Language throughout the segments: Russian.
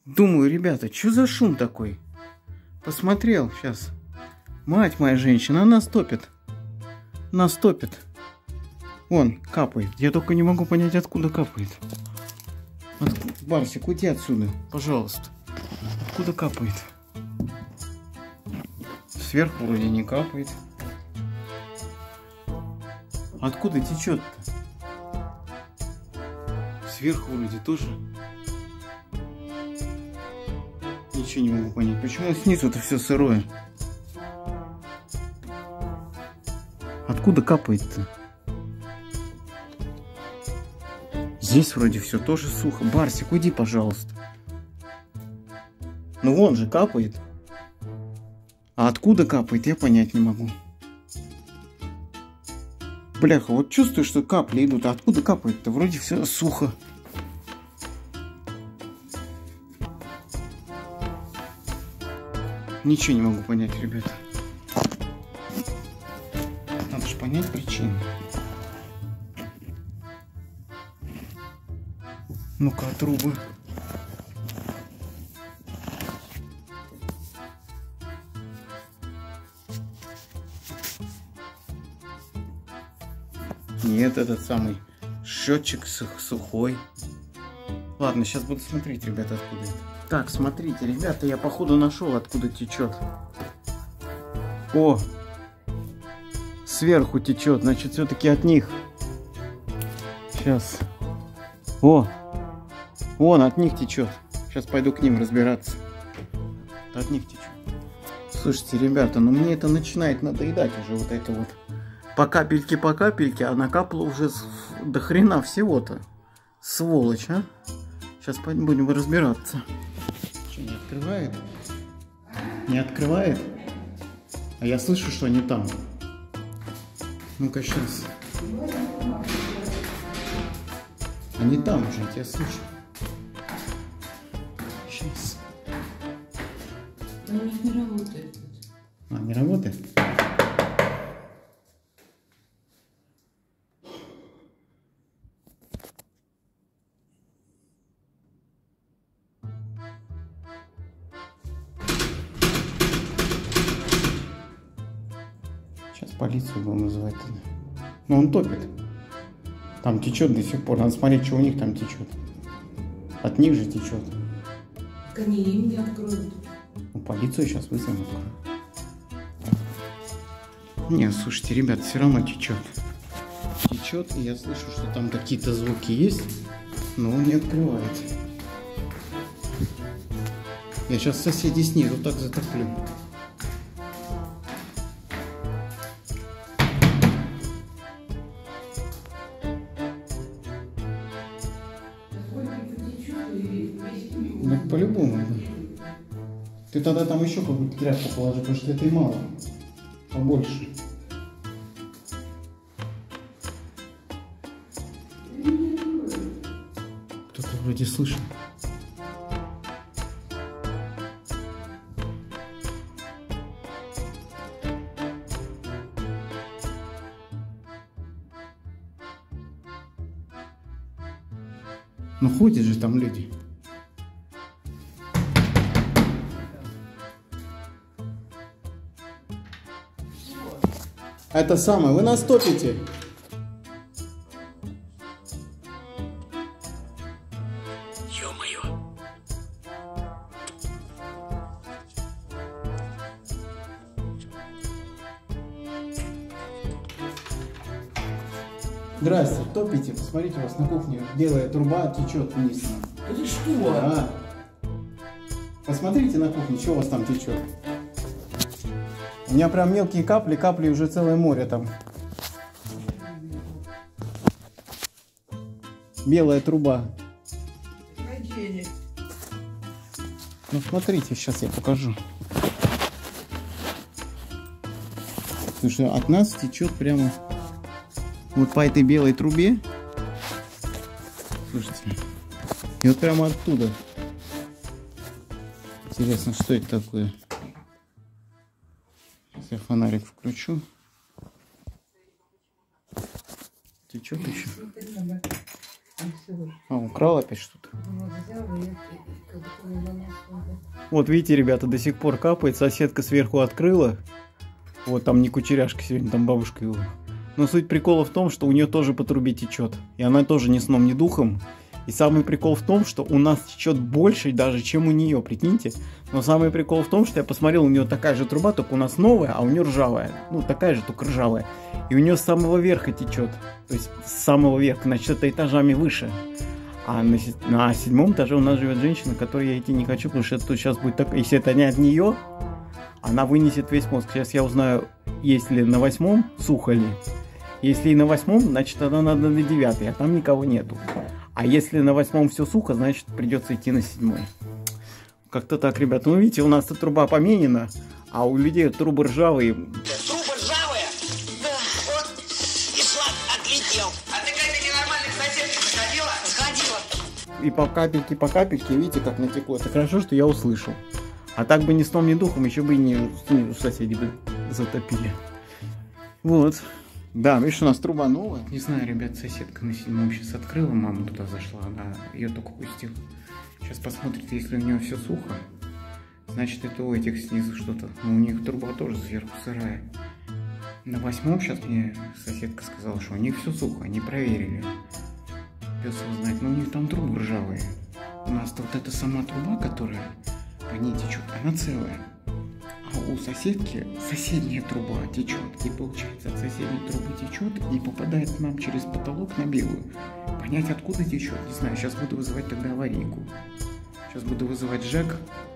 Думаю, ребята, что за шум такой? Посмотрел сейчас. Мать моя женщина, она топит. Нас топит. Вон, капает. Я только не могу понять, откуда капает. Барсик, уйди отсюда, пожалуйста. Откуда капает? Сверху вроде не капает. Откуда течет-то? Сверху вроде тоже. Ничего не могу понять. Почему снизу это все сырое? Откуда капает-то? Здесь вроде все тоже сухо. Барсик, уйди, пожалуйста. Ну вон же капает. А откуда капает, я понять не могу. Бляха, вот чувствую, что капли идут. А откуда капает-то? Вроде все сухо. Ничего не могу понять, ребята. Надо же понять причину. Ну-ка, трубы. Нет, этот самый счетчик сухой. Ладно, сейчас буду смотреть, ребята, откуда это. Так, смотрите, ребята, я походу нашел, откуда течет. О! Сверху течет, значит, все-таки от них. Сейчас. О! Вон, от них течет. Сейчас пойду к ним разбираться. От них течет. Слушайте, ребята, ну мне это начинает надоедать уже, вот это вот. По капельке, а накапало уже до хрена всего-то. Сволочь, а? Сейчас будем разбираться. Что, не открывает? Не открывает? А я слышу, что они там. Ну-ка, сейчас. Они там уже, я тебя слышу. Сейчас. Но у них не работает. А, не работает? Сейчас полицию будем вызывать тогда. Но он топит. Там течет до сих пор. Надо смотреть, что у них там течет. От них же течет. Так они им не откроют. Ну, полицию сейчас вызовем. Не, слушайте, ребят, все равно течет. Течет, и я слышу, что там какие-то звуки есть, но он не открывает. Я сейчас соседей снизу так затоплю. Ну, по-любому, да. Ты тогда там еще какую-то тряпку положи, потому что это и мало. Побольше. Кто-то вроде слышит. Ну ходят же там люди. Это самое, вы нас топите. Ё-моё. Здрасте, топите, посмотрите, у вас на кухне белая труба течет вниз. Это что? А. Посмотрите на кухне, что у вас там течет. У меня прям мелкие капли, капли уже целое море там. Белая труба. Ну смотрите, сейчас я покажу. Слушай, от нас течет прямо вот по этой белой трубе. Слушайте. И вот прямо оттуда. Интересно, что это такое? Я фонарик включу. Течет еще. А, украл опять что-то? Взял, и как будто не занес. Вот видите, ребята, до сих пор капает. Соседка сверху открыла. Вот там не кучеряшка сегодня, там бабушка его. Но суть прикола в том, что у нее тоже по трубе течет. И она тоже ни сном, ни духом. И самый прикол в том, что у нас течет больше даже, чем у нее, прикиньте. Но самый прикол в том, что я посмотрел, у нее такая же труба, только у нас новая, а у нее ржавая. Ну, такая же, только ржавая. И у нее с самого верха течет. То есть с самого верха, значит, это этажами выше. А на 7-м этаже у нас живет женщина, которой я идти не хочу, потому что это тут сейчас будет так. Если это не от нее, она вынесет весь мозг. Сейчас я узнаю, есть ли на 8-м, сухо ли. Если и на 8-м, значит, тогда надо на 9-й, а там никого нету. А если на 8-м все сухо, значит, придется идти на 7-й. Как-то так, ребята. Ну, видите, у нас тут труба поменена, а у людей трубы ржавые. Трубы ржавые? Да. Вот, и шланг отлетел. А ты к этой ненормальной соседке заходила? Сходила. И по капельке, видите, как натекло. Это хорошо, что я услышал. А так бы ни сном, ни духом, еще бы и не соседи бы затопили. Вот. Да, видишь, у нас труба новая. Не знаю, ребят, соседка на 7-м сейчас открыла, мама туда зашла, она ее только пустила. Сейчас посмотрит, если у нее все сухо, значит, это у этих снизу что-то. Но у них труба тоже сверху сырая. На 8-м сейчас мне соседка сказала, что у них все сухо, они проверили. Пес его знает, но у них там трубы ржавые. У нас-то вот эта сама труба, которая по ней течет, она целая. А у соседки соседняя труба течет. И получается, от соседней трубы течет и попадает к нам через потолок на белую. Понять, откуда течет, не знаю. Сейчас буду вызывать тогда аварийку. Сейчас буду вызывать ЖЭК,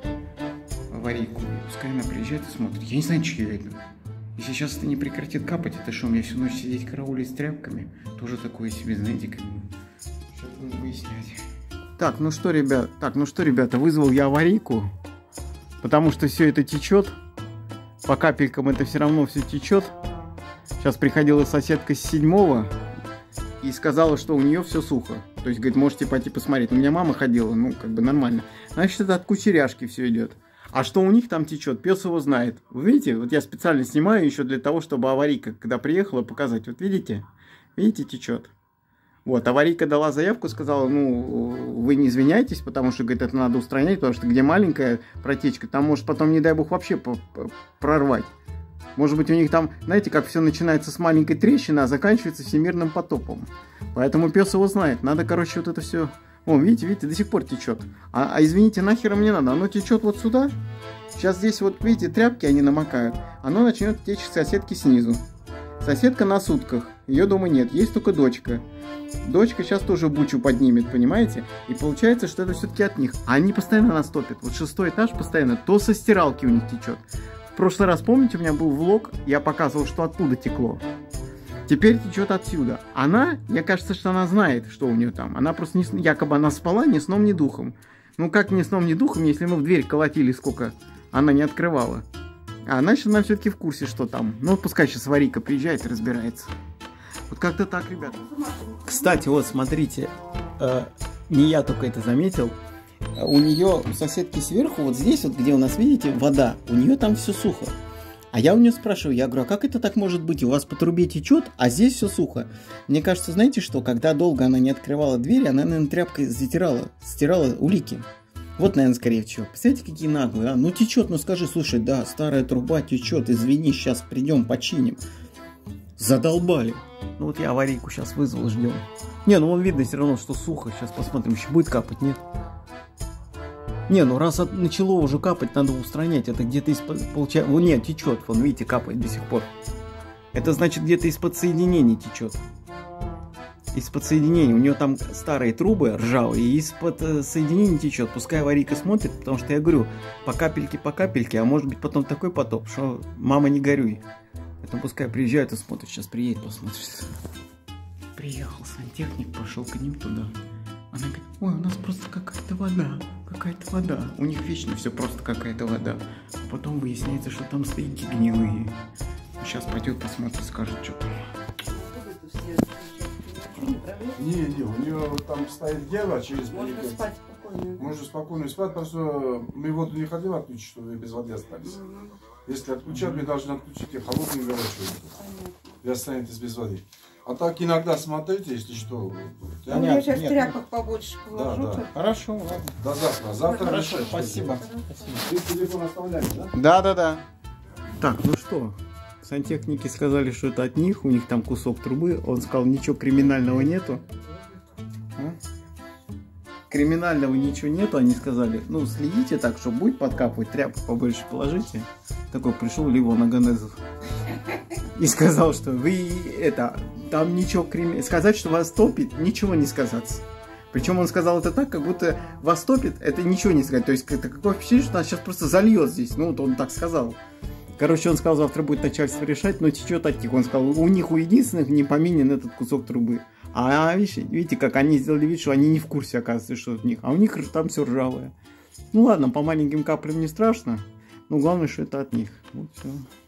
аварийку. Пускай она приезжает и смотрит. Я не знаю, чье это. Если сейчас это не прекратит капать, это что, мне всю ночь сидеть караулить с тряпками? Тоже такое себе, знаете, как бы. Сейчас будем выяснять. Так, ну что, ребята, вызвал я аварийку. Потому что все это течет. По капелькам это все равно все течет. Сейчас приходила соседка с 7-го и сказала, что у нее все сухо. То есть, говорит, можете пойти посмотреть. У меня мама ходила, ну, как бы нормально. Значит, это от кучеряшки все идет. А что у них там течет, пес его знает. Вы видите, вот я специально снимаю еще для того, чтобы аварийка, когда приехала, показать. Вот видите? Видите, течет. Вот, аварийка дала заявку, сказала, ну, вы не извиняйтесь, потому что, говорит, это надо устранять, потому что где маленькая протечка, там может потом, не дай бог, вообще прорвать. Может быть, у них там, знаете, как все начинается с маленькой трещины, а заканчивается всемирным потопом. Поэтому пес его знает. Надо, короче, вот это все... О, видите, до сих пор течет. А извините, нахер мне надо? Оно течет вот сюда. Сейчас здесь вот, видите, тряпки, они намокают. Оно начнет течь к соседке снизу. Соседка на сутках. Ее дома нет, есть только дочка. Дочка сейчас тоже бучу поднимет, понимаете? И получается, что это все-таки от них. А они постоянно нас топят. Вот 6-й этаж постоянно, то со стиралки у них течет. В прошлый раз, помните, у меня был влог, я показывал, что оттуда текло. Теперь течет отсюда. Она, мне кажется, что она знает, что у нее там. Она просто, якобы она спала ни сном, ни духом. Ну как ни сном, ни духом, если мы в дверь колотили, сколько она не открывала. А значит, она все-таки в курсе, что там. Ну, пускай сейчас аварийка приезжает и разбирается. Вот как-то так, ребята. Кстати, вот смотрите, не я только это заметил. У нее, у соседки сверху, вот здесь вот, где у нас, видите, вода, у нее там все сухо. А я у нее спрашиваю, я говорю, а как это так может быть? У вас по трубе течет, а здесь все сухо. Мне кажется, знаете что, когда долго она не открывала двери, она, наверное, тряпкой стирала улики. Вот, наверное, скорее всего. Представляете, какие наглые, а? Ну течет, ну скажи, слушай, да, старая труба течет, извини, сейчас придем, починим. Задолбали. Ну вот я аварийку сейчас вызвал, ждем. Не, ну вон видно все равно, что сухо. Сейчас посмотрим, еще будет капать, нет? Не, ну раз начало уже капать, надо устранять. Это где-то из-под... Получается... Вон, нет, течет, вон, видите, капает до сих пор. Это значит, где-то из-под соединений течет. Из-под соединений. У нее там старые трубы ржавые, и из-под соединений течет. Пускай аварийка смотрит, потому что я говорю, по капельке, а может быть потом такой потоп, что мама не горюй. Поэтому пускай приезжает и смотрит. Сейчас приедет, посмотрит. Приехал сантехник, пошел к ним туда. Она говорит, ой, у нас просто какая-то вода. У них вечно все просто какая-то вода. А потом выясняется, что там стояки гнилые. Сейчас пойдет, посмотрит, скажет, что там. Не, у нее там стоит дело через... Можно спать спокойно. Можно спокойно спать, потому что мы воду не хотим отключить, чтобы без воды остались. Если отключать, мы должны отключить и холодную и горячую воду. И останетесь без воды. А так иногда смотрите, если что. Понятно, Я сейчас нет, тряпок побольше положу. Да, да. Хорошо, ладно. До завтра. Завтра Хорошо, решать, что спасибо. делать. Ты телефон оставляешь, да? Да. Так, ну что, сантехники сказали, что это от них, у них там кусок трубы. Он сказал, ничего криминального нету. А? Криминального ничего нету, они сказали. Ну, следите так, что будет подкапывать, тряпку побольше положите. Такой пришел Ливон Аганезов и сказал, что вы это, там ничего криминального. Сказать, что вас топит, ничего не сказать. Причем он сказал это так, как будто вас топит, это ничего не сказать. То есть, это какое впечатление, что нас сейчас просто зальет здесь. Ну, вот он так сказал. Короче, он сказал, завтра будет начальство решать, но течет от них. Он сказал, у них у единственных не поменен этот кусок трубы. А видите, как они сделали вид, что они не в курсе, оказывается, что от них. А у них там все ржавое. Ну ладно, по маленьким каплям не страшно. Но главное, что это от них. Вот все.